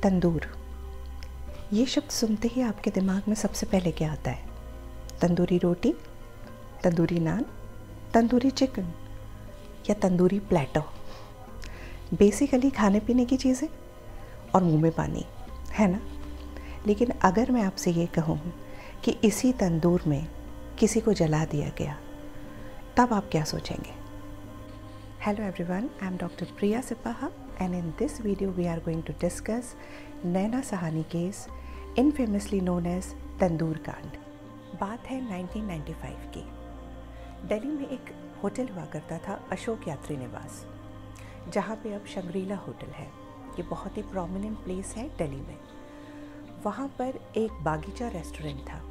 तंदूर, ये शब्द सुनते ही आपके दिमाग में सबसे पहले क्या आता है? तंदूरी रोटी, तंदूरी नान, तंदूरी चिकन या तंदूरी प्लेटर। बेसिकली खाने पीने की चीज़ें और मुंह में पानी, है ना? लेकिन अगर मैं आपसे ये कहूँ कि इसी तंदूर में किसी को जला दिया गया, तब आप क्या सोचेंगे? Hello everyone, I am Dr. Priya Sipaha and in this video we are going to discuss Naina Sahani case, infamously known as तंदूर कांड। बात है 1995 की। दिल्ली में एक होटल हुआ करता था, अशोक यात्री निवास, जहाँ पे अब शंग्रीला होटल है। ये बहुत ही प्रोमिनेंट प्लेस है दिल्ली में। वहाँ पर एक बागीचा रेस्टोरेंट था।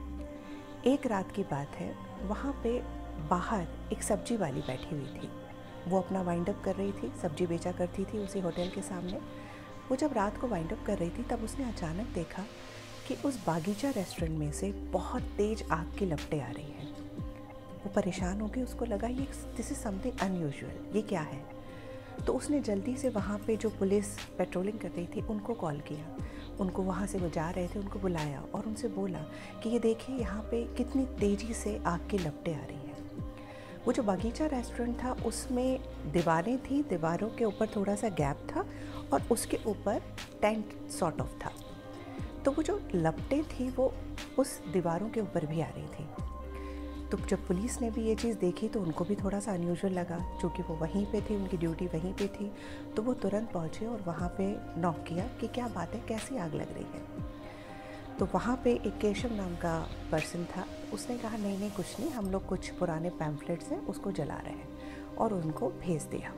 एक रात की बात है, वहाँ पे बाहर एक सब्जी वाली बैठी हुई थी। वो अपना वाइंड अप कर रही थी, सब्जी बेचा करती थी उसी होटल के सामने। वो जब रात को वाइंड अप कर रही थी तब उसने अचानक देखा कि उस बागीचा रेस्टोरेंट में से बहुत तेज आग की लपटें आ रही हैं। वो परेशान हो गई, उसको लगा ये दिस इज़ समथिंग अनयूजुअल, ये क्या है? तो उसने जल्दी से वहाँ पे जो पुलिस पेट्रोलिंग कर रही थी उनको कॉल किया। उनको वहाँ से वो जा रहे थे, उनको बुलाया और उनसे बोला कि ये देखिए यहाँ पे कितनी तेज़ी से आग की लपटें आ रही हैं। वो जो बागीचा रेस्टोरेंट था उसमें दीवारें थी, दीवारों के ऊपर थोड़ा सा गैप था और उसके ऊपर टेंट सॉर्ट ऑफ था। तो वो जो लपटें थी वो उस दीवारों के ऊपर भी आ रही थी। तो जब पुलिस ने भी ये चीज़ देखी तो उनको भी थोड़ा सा अनयूजुअल लगा, क्योंकि वो वहीं पे थे, उनकी ड्यूटी वहीं पे थी। तो वो तुरंत पहुँचे और वहाँ पे नॉक किया कि क्या बात है, कैसी आग लग रही है। तो वहाँ पे एक केशव नाम का पर्सन था। उसने कहा नहीं कुछ नहीं, हम लोग कुछ पुराने पैम्फलेट्स हैं उसको जला रहे हैं, और उनको भेज दिया।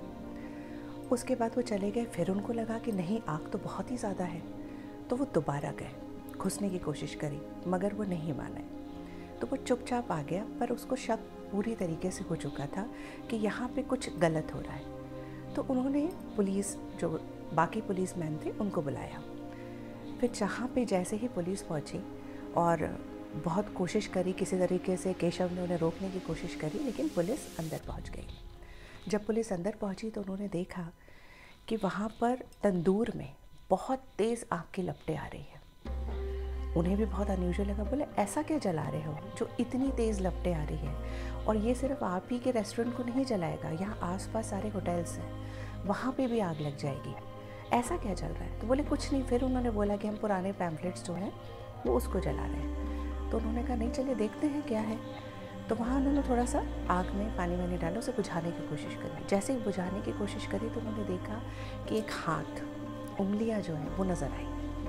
उसके बाद वो चले गए। फिर उनको लगा कि नहीं, आग तो बहुत ही ज़्यादा है। तो वो दोबारा गए, घुसने की कोशिश करी, मगर वो नहीं माने। तो वो चुपचाप आ गया, पर उसको शक पूरी तरीके से हो चुका था कि यहाँ पे कुछ गलत हो रहा है। तो उन्होंने पुलिस, जो बाकी पुलिसमैन थे, उनको बुलाया। फिर जहाँ पे जैसे ही पुलिस पहुँची और बहुत कोशिश करी, किसी तरीके से केशव ने उन्हें रोकने की कोशिश करी, लेकिन पुलिस अंदर पहुँच गई। जब पुलिस अंदर पहुँची तो उन्होंने देखा कि वहाँ पर तंदूर में बहुत तेज़ आग की लपटें आ रही हैं। उन्हें भी बहुत अनयूजुअल लगा। बोले ऐसा क्या जला रहे हो जो इतनी तेज़ लपटें आ रही है? और ये सिर्फ आप ही के रेस्टोरेंट को नहीं जलाएगा, यहाँ आसपास सारे होटल्स हैं, वहाँ पे भी आग लग जाएगी। ऐसा क्या चल रहा है? तो बोले कुछ नहीं। फिर उन्होंने बोला कि हम पुराने पैम्फलेट्स जो हैं वो उसको जला रहे हैं। तो उन्होंने कहा नहीं, चलिए देखते हैं क्या है। तो वहाँ उन्होंने थोड़ा सा आग में पानी वानी डाला, उसे बुझाने की कोशिश करी। जैसे ही बुझाने की कोशिश करी तो उन्होंने देखा कि एक हाथ, उंगलियाँ जो हैं वो नज़र आई।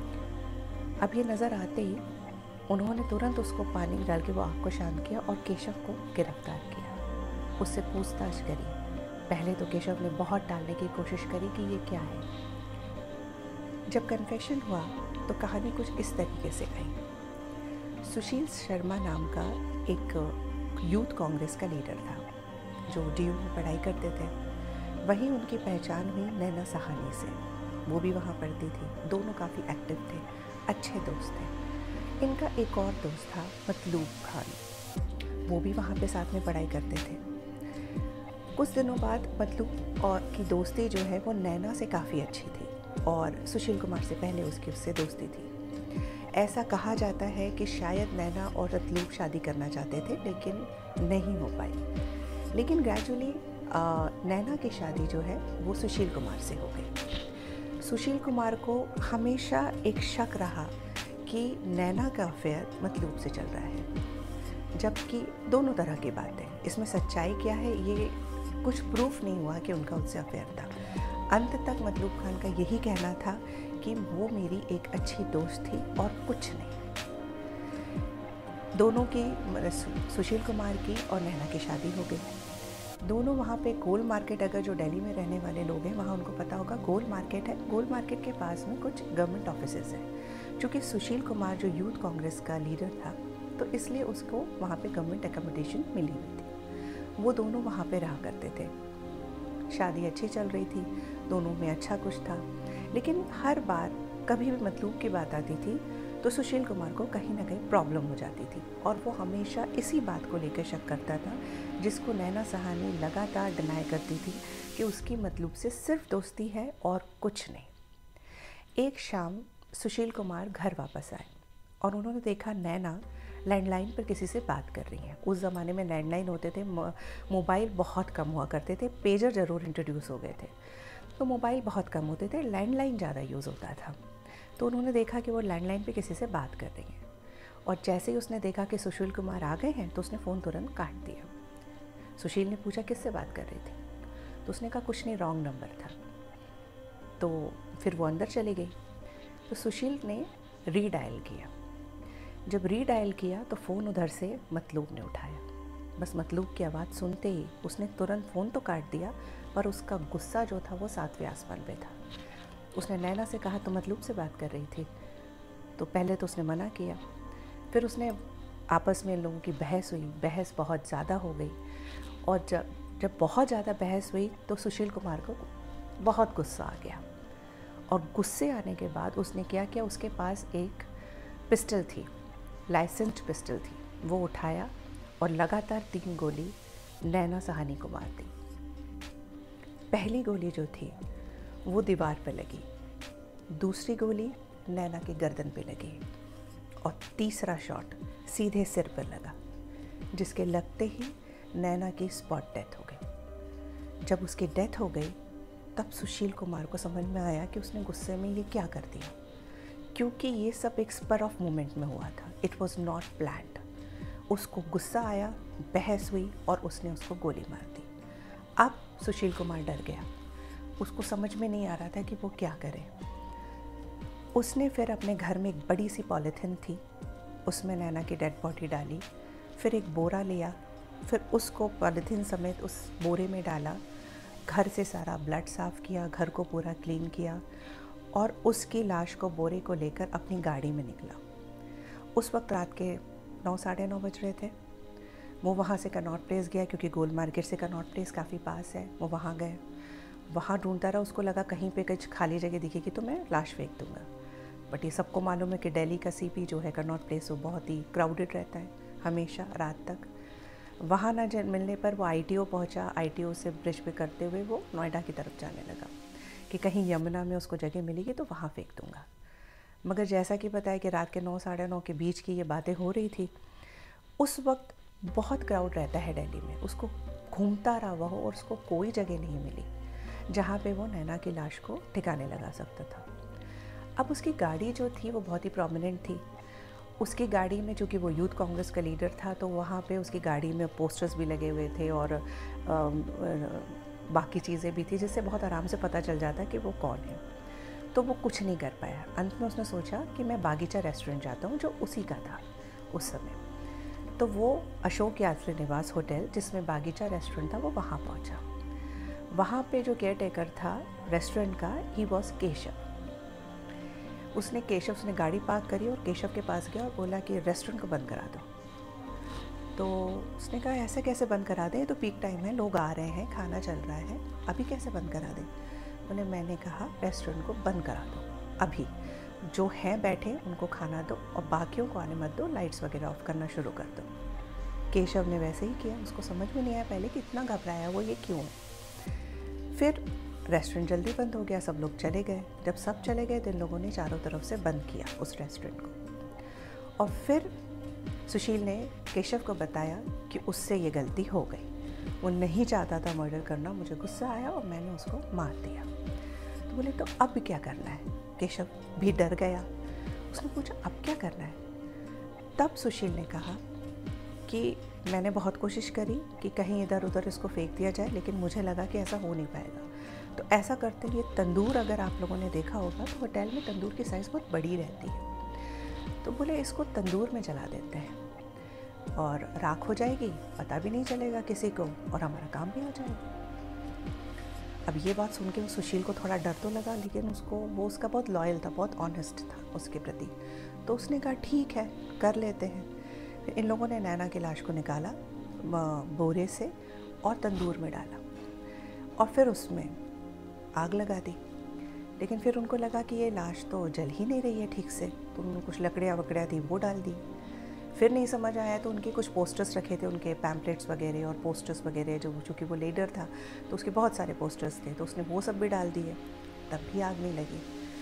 अब ये नज़र आते ही उन्होंने तुरंत उसको पानी डाल के वो आग को शांत किया और केशव को गिरफ्तार किया। उससे पूछताछ करी। पहले तो केशव ने बहुत टालने की कोशिश करी कि ये क्या है। जब कन्फेशन हुआ तो कहानी कुछ इस तरीके से आई। सुशील शर्मा नाम का एक यूथ कांग्रेस का लीडर था, जो डीयू में पढ़ाई करते थे। वहीं उनकी पहचान हुई नैना सहानी से। वो भी वहाँ पढ़ती थी। दोनों काफ़ी एक्टिव थे, अच्छे दोस्त थे। इनका एक और दोस्त था, मतलूब खान। वो भी वहाँ पे साथ में पढ़ाई करते थे। कुछ दिनों बाद मतलूब और की दोस्ती जो है वो नैना से काफ़ी अच्छी थी, और सुशील कुमार से पहले उससे दोस्ती थी। ऐसा कहा जाता है कि शायद नैना और मतलूब शादी करना चाहते थे, लेकिन नहीं हो पाई। लेकिन ग्रेजुअली नैना की शादी जो है वो सुशील कुमार से हो गई। सुशील कुमार को हमेशा एक शक रहा कि नैना का अफेयर मतलूब से चल रहा है, जबकि दोनों तरह की बातें। इसमें सच्चाई क्या है ये कुछ प्रूफ नहीं हुआ कि उनका उससे अफेयर था। अंत तक मतलूब खान का यही कहना था कि वो मेरी एक अच्छी दोस्त थी और कुछ नहीं। दोनों की, सुशील कुमार की और नैना की शादी हो गई। दोनों वहाँ पे गोल मार्केट, अगर जो दिल्ली में रहने वाले लोग हैं वहाँ उनको पता होगा, गोल मार्केट है। गोल मार्केट के पास में कुछ गवर्नमेंट ऑफिसेज हैं। चूँकि सुशील कुमार जो यूथ कांग्रेस का लीडर था, तो इसलिए उसको वहाँ पे गवर्नमेंट एकोमोडेशन मिली हुई थी। वो दोनों वहाँ पे रहा करते थे। शादी अच्छी चल रही थी, दोनों में अच्छा कुछ था। लेकिन हर बार कभी भी मतलूब की बात आती थी तो सुशील कुमार को कहीं ना कहीं प्रॉब्लम हो जाती थी, और वो हमेशा इसी बात को लेकर शक करता था, जिसको नैना सहानी लगातार डिनाई करती थी कि उसकी मतलूब से सिर्फ दोस्ती है और कुछ नहीं। एक शाम सुशील कुमार घर वापस आए और उन्होंने देखा नैना लैंडलाइन पर किसी से बात कर रही हैं। उस ज़माने में लैंडलाइन होते थे, मोबाइल बहुत कम हुआ करते थे, पेजर ज़रूर इंट्रोड्यूस हो गए थे, तो मोबाइल बहुत कम होते थे, लैंडलाइन ज़्यादा यूज़ होता था। तो उन्होंने देखा कि वो लैंडलाइन पे किसी से बात कर रही हैं और जैसे ही उसने देखा कि सुशील कुमार आ गए हैं तो उसने फ़ोन तुरंत काट दिया। सुशील ने पूछा किससे बात कर रही थी, तो उसने कहा कुछ नहीं, रॉन्ग नंबर था। तो फिर वो अंदर चली गई। तो सुशील ने रीडायल किया। जब रीडायल किया तो फ़ोन उधर से मतलूब ने उठाया। बस मतलूब की आवाज़ सुनते ही उसने तुरंत फ़ोन तो काट दिया, पर उसका गुस्सा जो था वो 7वें आसमान पे था। उसने नैना से कहा तो मतलूब से बात कर रही थी। तो पहले तो उसने मना किया, फिर उसने आपस में इन लोगों की बहस हुई, बहस बहुत ज़्यादा हो गई और जब बहुत ज़्यादा बहस हुई तो सुशील कुमार को बहुत गुस्सा आ गया और गुस्से आने के बाद उसने क्या किया, उसके पास एक पिस्टल थी, लाइसेंस्ड पिस्टल थी, वो उठाया और लगातार 3 गोली नैना सहानी को मार दी। पहली गोली जो थी वो दीवार पे लगी, दूसरी गोली नैना की गर्दन पे लगी और तीसरा शॉट सीधे सिर पर लगा, जिसके लगते ही नैना की स्पॉट डेथ हो गई। जब उसकी डेथ हो गई तब सुशील कुमार को समझ में आया कि उसने गुस्से में ये क्या कर दिया, क्योंकि ये सब एक स्पर ऑफ मोमेंट में हुआ था, इट वॉज नॉट प्लान्ड। उसको गुस्सा आया, बहस हुई और उसने उसको गोली मार दी। अब सुशील कुमार डर गया, उसको समझ में नहीं आ रहा था कि वो क्या करे। उसने फिर अपने घर में एक बड़ी सी पॉलीथिन थी, उसमें नैना की डेड बॉडी डाली, फिर एक बोरा लिया, फिर उसको पॉलीथिन समेत उस बोरे में डाला, घर से सारा ब्लड साफ़ किया, घर को पूरा क्लीन किया और उसकी लाश को, बोरे को लेकर अपनी गाड़ी में निकला। उस वक्त रात के 9 साढ़े 9 बज रहे थे। वो वहाँ से कनॉट प्लेस गया, क्योंकि गोल मार्केट से कनॉट प्लेस काफ़ी पास है। वो वहाँ गए, वहाँ ढूंढता रहा, उसको लगा कहीं पे कुछ खाली जगह दिखेगी तो मैं लाश फेंक दूँगा। बट ये सबको मालूम है कि दिल्ली का सीपी जो है कनॉट प्लेस, वो बहुत ही क्राउडेड रहता है हमेशा रात तक। वहाँ ना मिलने पर वो ITO पहुँचा, ITO से ब्रिज पे करते हुए वो नोएडा की तरफ जाने लगा कि कहीं यमुना में उसको जगह मिलेगी तो वहाँ फेंक दूँगा। मगर जैसा कि पता है कि रात के 9 साढ़े 9 के बीच की ये बातें हो रही थी, उस वक्त बहुत क्राउड रहता है दिल्ली में। उसको घूमता रहा वह और उसको कोई जगह नहीं मिली जहाँ पे वो नैना की लाश को ठिकाने लगा सकता था। अब उसकी गाड़ी जो थी वो बहुत ही प्रोमिनेंट थी। उसकी गाड़ी में, चूँकि वो यूथ कांग्रेस का लीडर था, तो वहाँ पे उसकी गाड़ी में पोस्टर्स भी लगे हुए थे और बाकी चीज़ें भी थी, जिससे बहुत आराम से पता चल जाता कि वो कौन है। तो वो कुछ नहीं कर पाया। अंत में उसने सोचा कि मैं बागीचा रेस्टोरेंट जाता हूँ, जो उसी का था उस समय। तो वो अशोक यात्री निवास होटल, जिसमें बागीचा रेस्टोरेंट था, वो वहाँ पहुँचा। वहाँ पे जो केयर टेकर था रेस्टोरेंट का, ही वॉज केशव। उसने गाड़ी पार्क करी और केशव के पास गया और बोला कि रेस्टोरेंट को बंद करा दो। तो उसने कहा ऐसे कैसे बंद करा दें, तो पीक टाइम है, लोग आ रहे हैं, खाना चल रहा है, अभी कैसे बंद करा दें। बोले मैंने कहा रेस्टोरेंट को बंद करा दो, अभी जो हैं बैठे उनको खाना दो और बाकियों को आने मत दो, लाइट्स वगैरह ऑफ करना शुरू कर दो। केशव ने वैसे ही किया। उसको समझ में नहीं आया पहले कि इतना घबराया वो, ये क्यों है। फिर रेस्टोरेंट जल्दी बंद हो गया, सब लोग चले गए। जब सब चले गए तो इन लोगों ने चारों तरफ से बंद किया उस रेस्टोरेंट को। और फिर सुशील ने केशव को बताया कि उससे ये गलती हो गई, वो नहीं चाहता था मर्डर करना, मुझे गुस्सा आया और मैंने उसको मार दिया। तो बोले तो अब क्या करना है। केशव भी डर गया। उसने पूछा अब क्या करना है। तब सुशील ने कहा कि मैंने बहुत कोशिश करी कि कहीं इधर उधर इसको फेंक दिया जाए, लेकिन मुझे लगा कि ऐसा हो नहीं पाएगा। तो ऐसा करते हैं, तंदूर अगर आप लोगों ने देखा होगा तो होटल में तंदूर की साइज़ बहुत बड़ी रहती है। तो बोले इसको तंदूर में जला देते हैं और राख हो जाएगी, पता भी नहीं चलेगा किसी को और हमारा काम भी हो जाएगा। अब ये बात सुन के सुशील को थोड़ा डर तो लगा, लेकिन वो उसका बहुत लॉयल था, बहुत ऑनेस्ट था उसके प्रति। तो उसने कहा ठीक है, कर लेते हैं। फिर इन लोगों ने नैना की लाश को निकाला बोरे से और तंदूर में डाला और फिर उसमें आग लगा दी। लेकिन फिर उनको लगा कि ये लाश तो जल ही नहीं रही है ठीक से, तो उन्होंने कुछ लकड़ियाँ वकड़ियाँ थी वो डाल दी। फिर नहीं समझ आया तो उनके कुछ पोस्टर्स रखे थे, उनके पैम्पलेट्स वगैरह और पोस्टर्स वगैरह, जो चूँकि वो लीडर था तो उसके बहुत सारे पोस्टर्स थे, तो उसने वो सब भी डाल दिए, तब भी आग नहीं लगी।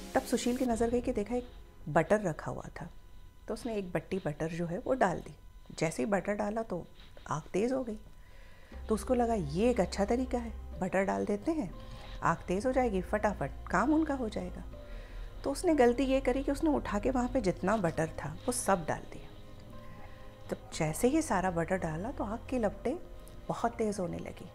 तब सुशील की नज़र गई कि देखा एक बटर रखा हुआ था, तो उसने एक बट्टी बटर जो है वो डाल दी। जैसे ही बटर डाला तो आग तेज़ हो गई। तो उसको लगा ये एक अच्छा तरीका है, बटर डाल देते हैं, आग तेज़ हो जाएगी, फटाफट काम उनका हो जाएगा। तो उसने गलती ये करी कि उसने उठा के वहाँ पे जितना बटर था वो सब डाल दिया। तब जैसे ही सारा बटर डाला तो आग की लपटें बहुत तेज़ होने लगी,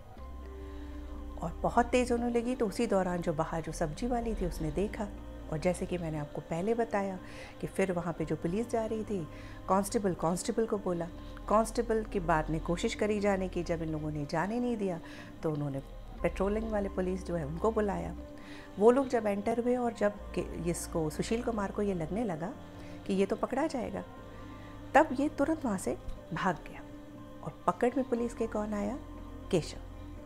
और बहुत तेज़ होने लगी तो उसी दौरान जो बाहर जो सब्जी वाली थी उसने देखा, और जैसे कि मैंने आपको पहले बताया कि फिर वहाँ पे जो पुलिस जा रही थी, कांस्टेबल को बोला। कांस्टेबल की बात ने कोशिश करी जाने की, जब इन लोगों ने जाने नहीं दिया तो उन्होंने पेट्रोलिंग वाले पुलिस जो है उनको बुलाया। वो लोग जब एंटर हुए और जब इसको सुशील कुमार को ये लगने लगा कि ये तो पकड़ा जाएगा, तब ये तुरंत वहाँ से भाग गया। और पकड़ में पुलिस के कौन आया? केशव।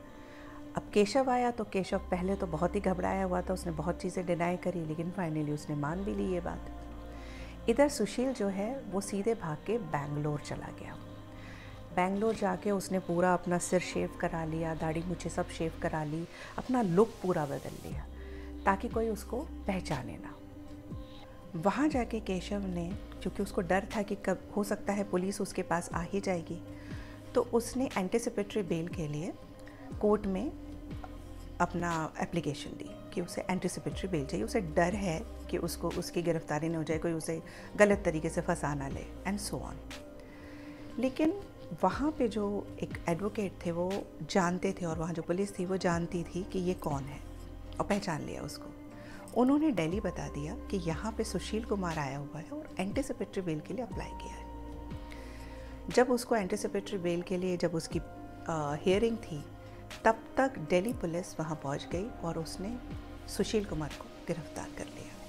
अब केशव आया तो केशव पहले तो बहुत ही घबराया हुआ था, उसने बहुत चीज़ें डिनाई करी, लेकिन फाइनली उसने मान भी ली ये बात। इधर सुशील जो है वो सीधे भाग के बैंगलोर चला गया। बैंगलोर जाके उसने पूरा अपना सिर शेव करा लिया, दाढ़ी मूछें सब शेव करा ली, अपना लुक पूरा बदल लिया ताकि कोई उसको पहचाने ना। वहाँ जाके केशव ने, क्योंकि उसको डर था कि कब हो सकता है पुलिस उसके पास आ ही जाएगी, तो उसने एंटिसिपेटरी बेल के लिए कोर्ट में अपना एप्लीकेशन दी कि उसे एंटिसिपेटरी बेल चाहिए। उसे डर है कि उसको उसकी गिरफ्तारी न हो जाए, कोई उसे गलत तरीके से फंसा ना ले, एंड सो ऑन। लेकिन वहाँ पे जो एक एडवोकेट थे वो जानते थे, और वहाँ जो पुलिस थी वो जानती थी कि ये कौन है, और पहचान लिया उसको। उन्होंने दिल्ली बता दिया कि यहाँ पे सुशील कुमार आया हुआ है और एंटिसिपेटरी बेल के लिए अप्लाई किया है। जब उसको एंटिसिपेटरी बेल के लिए जब उसकी हियरिंग थी, तब तक दिल्ली पुलिस वहाँ पहुँच गई और उसने सुशील कुमार को गिरफ्तार कर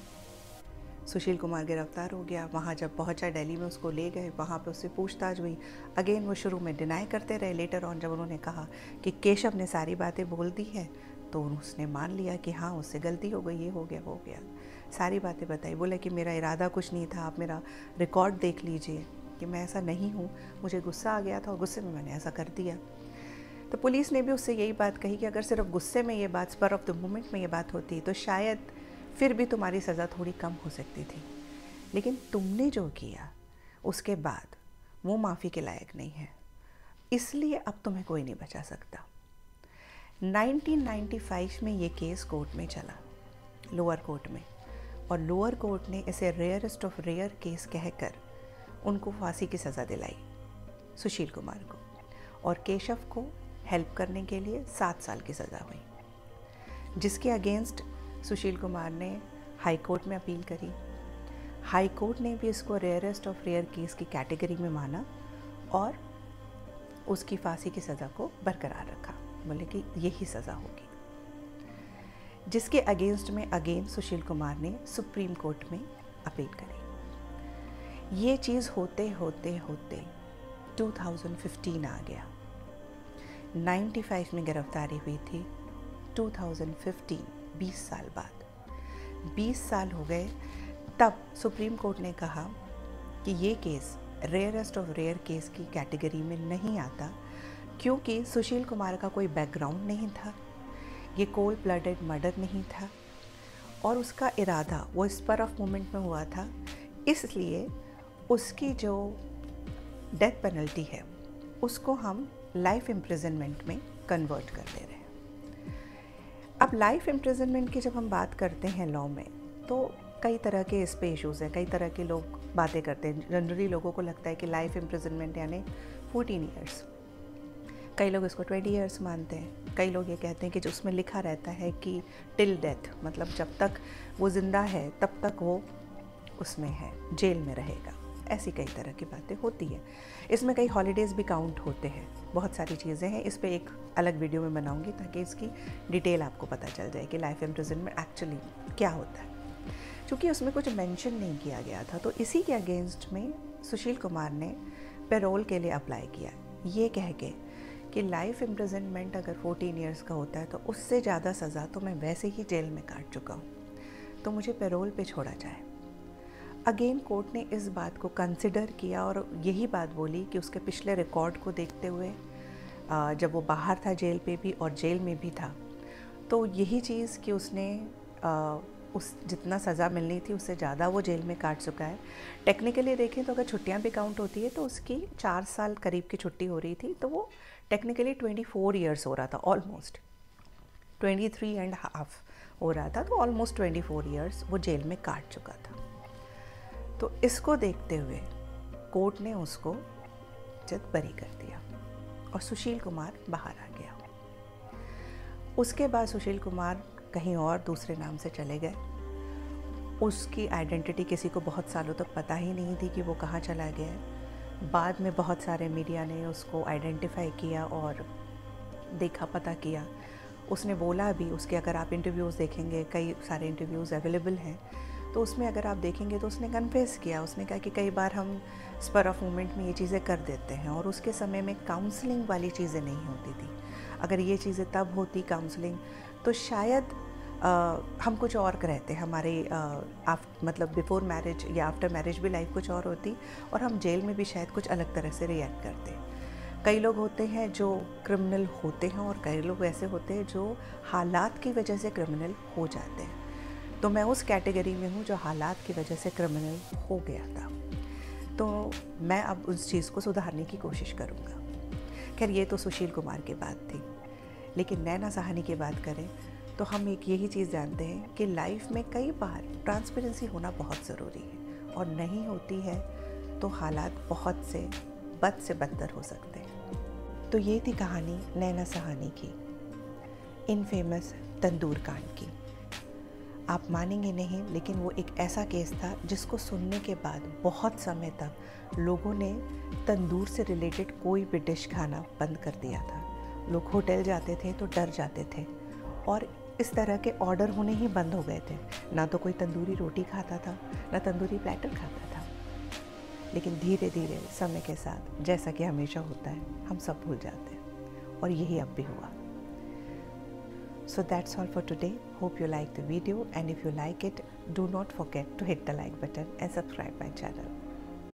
लिया। सुशील कुमार गिरफ्तार हो गया। वहाँ जब पहुँचा दिल्ली में उसको ले गए, वहाँ पे उससे पूछताछ हुई। अगेन वो शुरू में डिनाई करते रहे। लेटर ऑन जब उन्होंने कहा कि केशव ने सारी बातें बोल दी है, तो उसने मान लिया कि हाँ उससे गलती हो गई, ये हो गया वो हो गया, सारी बातें बताई। बोला कि मेरा इरादा कुछ नहीं था, आप मेरा रिकॉर्ड देख लीजिए कि मैं ऐसा नहीं हूँ, मुझे गुस्सा आ गया था और गुस्से में मैंने ऐसा कर दिया। तो पुलिस ने भी उससे यही बात कही कि अगर सिर्फ गुस्से में ये बात, स्पर ऑफ द मोमेंट में ये बात होती तो शायद फिर भी तुम्हारी सज़ा थोड़ी कम हो सकती थी, लेकिन तुमने जो किया उसके बाद वो माफ़ी के लायक नहीं है, इसलिए अब तुम्हें कोई नहीं बचा सकता। 1995 में ये केस कोर्ट में चला, लोअर कोर्ट में, और लोअर कोर्ट ने इसे रेयरेस्ट ऑफ रेयर केस कहकर उनको फांसी की सज़ा दिलाई सुशील कुमार को, और केशव को हेल्प करने के लिए 7 साल की सज़ा हुई, जिसके अगेंस्ट सुशील कुमार ने हाई कोर्ट में अपील करी। हाई कोर्ट ने भी इसको रेयरेस्ट ऑफ रेयर केस की कैटेगरी में माना और उसकी फांसी की सज़ा को बरकरार रखा, बोले कि यही सज़ा होगी, जिसके अगेंस्ट में अगेन सुशील कुमार ने सुप्रीम कोर्ट में अपील करी। ये चीज़ होते होते होते 2015 आ गया। 95 में गिरफ्तारी हुई थी, 2015 20 साल बाद, 20 साल हो गए। तब सुप्रीम कोर्ट ने कहा कि ये case rarest of rare case की कैटेगरी में नहीं आता, क्योंकि सुशील कुमार का कोई बैकग्राउंड नहीं था, ये कोल्ड ब्लडेड मर्डर नहीं था, और उसका इरादा वो स्पर ऑफ मोमेंट में हुआ था, इसलिए उसकी जो डेथ पेनल्टी है उसको हम लाइफ इम्प्रिजनमेंट में कन्वर्ट कर दे रहे हैं। अब लाइफ इम्प्रिजनमेंट की जब हम बात करते हैं लॉ में, तो कई तरह के इस पे इशूज़ हैं, कई तरह के लोग बातें करते हैं। जनरली लोगों को लगता है कि लाइफ इम्प्रिजनमेंट यानी 14 ईयर्स, कई लोग इसको 20 ईयर्स मानते हैं, कई लोग ये कहते हैं कि जो उसमें लिखा रहता है कि टिल डेथ, मतलब जब तक वो ज़िंदा है तब तक वो उसमें है, जेल में रहेगा। ऐसी कई तरह की बातें होती है। इसमें कई हॉलीडेज़ भी काउंट होते हैं, बहुत सारी चीज़ें हैं। इस पे एक अलग वीडियो में बनाऊंगी ताकि इसकी डिटेल आपको पता चल जाए कि लाइफ इम्प्रिजनमेंट एक्चुअली क्या होता है, क्योंकि उसमें कुछ मेंशन नहीं किया गया था। तो इसी के अगेंस्ट में सुशील कुमार ने पैरोल के लिए अप्लाई किया, ये कह के कि लाइफ इम्प्रिजनमेंट अगर 14 ईयर्स का होता है तो उससे ज़्यादा सज़ा तो मैं वैसे ही जेल में काट चुका हूँ, तो मुझे पैरोल पे छोड़ा जाए। अगेन कोर्ट ने इस बात को कंसिडर किया और यही बात बोली कि उसके पिछले रिकॉर्ड को देखते हुए, जब वो बाहर था जेल पे भी और जेल में भी था, तो यही चीज़ कि उसने उस जितना सज़ा मिलनी थी उससे ज़्यादा वो जेल में काट चुका है। टेक्निकली देखें तो अगर छुट्टियां भी काउंट होती है तो उसकी 4 साल करीब की छुट्टी हो रही थी, तो वो टेक्निकली 24 ईयर्स हो रहा था, ऑलमोस्ट 23.5 हो रहा था, तो ऑलमोस्ट 24 ईयर्स वो जेल में काट चुका था। तो इसको देखते हुए कोर्ट ने उसको जज बरी कर दिया और सुशील कुमार बाहर आ गया। उसके बाद सुशील कुमार कहीं और दूसरे नाम से चले गए। उसकी आइडेंटिटी किसी को बहुत सालों तक पता ही नहीं थी कि वो कहाँ चला गया है। बाद में बहुत सारे मीडिया ने उसको आइडेंटिफाई किया और देखा, पता किया। उसने बोला भी, उसके अगर आप इंटरव्यूज़ देखेंगे, कई सारे इंटरव्यूज़ अवेलेबल हैं, तो उसमें अगर आप देखेंगे तो उसने कन्फेस किया। उसने कहा कि कई बार हम स्पर ऑफ मोमेंट में ये चीज़ें कर देते हैं, और उसके समय में काउंसलिंग वाली चीज़ें नहीं होती थी। अगर ये चीज़ें तब होती काउंसलिंग, तो शायद हम कुछ और रहते, हमारे मतलब बिफोर मैरिज या आफ्टर मैरिज भी लाइफ कुछ और होती, और हम जेल में भी शायद कुछ अलग तरह से रिएक्ट करते। कई लोग होते हैं जो क्रिमिनल होते हैं, और कई लोग ऐसे होते हैं जो हालात की वजह से क्रिमिनल हो जाते हैं। तो मैं उस कैटेगरी में हूँ जो हालात की वजह से क्रिमिनल हो गया था। तो मैं अब उस चीज़ को सुधारने की कोशिश करूँगा। खैर, ये तो सुशील कुमार की बात थी, लेकिन नैना साहनी की बात करें तो हम एक यही चीज़ जानते हैं कि लाइफ में कई बार ट्रांसपेरेंसी होना बहुत ज़रूरी है, और नहीं होती है तो हालात बहुत से बद से बदतर हो सकते हैं। तो ये थी कहानी नैना साहनी की, इनफेमस तंदूर कांड की। आप मानेंगे नहीं, लेकिन वो एक ऐसा केस था जिसको सुनने के बाद बहुत समय तक लोगों ने तंदूर से रिलेटेड कोई भी डिश खाना बंद कर दिया था। लोग होटल जाते थे तो डर जाते थे, और इस तरह के ऑर्डर होने ही बंद हो गए थे। ना तो कोई तंदूरी रोटी खाता था, ना तंदूरी प्लेटर खाता था। लेकिन धीरे धीरे समय के साथ, जैसा कि हमेशा होता है, हम सब भूल जाते हैं, और यही अब भी हुआ। So that's all for today. Hope you like the video, and if you like it, do not forget to hit the like button and subscribe my channel.